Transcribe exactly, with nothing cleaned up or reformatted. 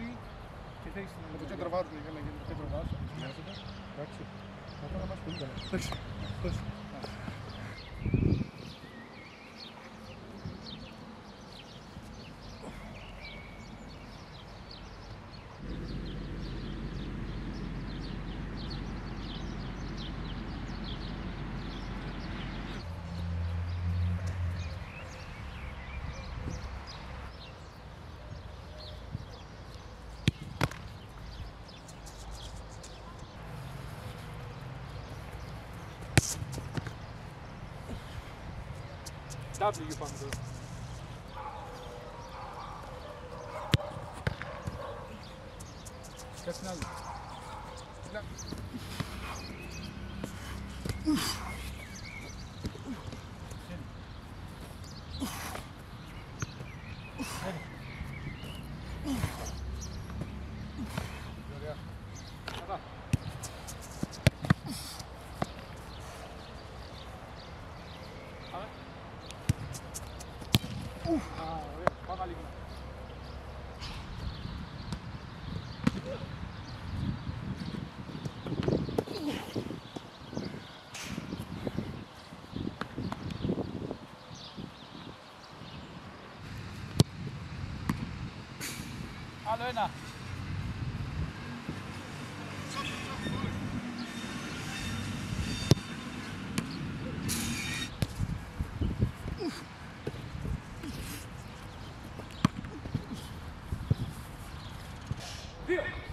και θέλεις με το κέντρο βάρου για να γίνει το κέντρο βάρου. Εντάξει. Θα το να μας πολύ καλά. Εντάξει. W πάμε τώρα. Κάτι άλλο. Κοίτα. Ωραία. Καλά. Πάμε. Α, ωραία. Πάμε λίγο. Άλλο ένα. Δύο.